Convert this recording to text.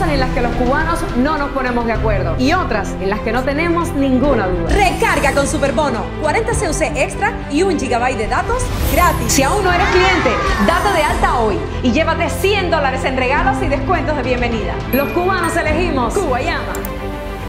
cosas en las que los cubanos no nos ponemos de acuerdo y otras en las que no tenemos ninguna duda. Recarga con Superbono, 40 CUC extra y 1 GB de datos gratis. Si aún no eres cliente, date de alta hoy y llévate $100 en regalos y descuentos de bienvenida. Los cubanos elegimos Cuba Llama.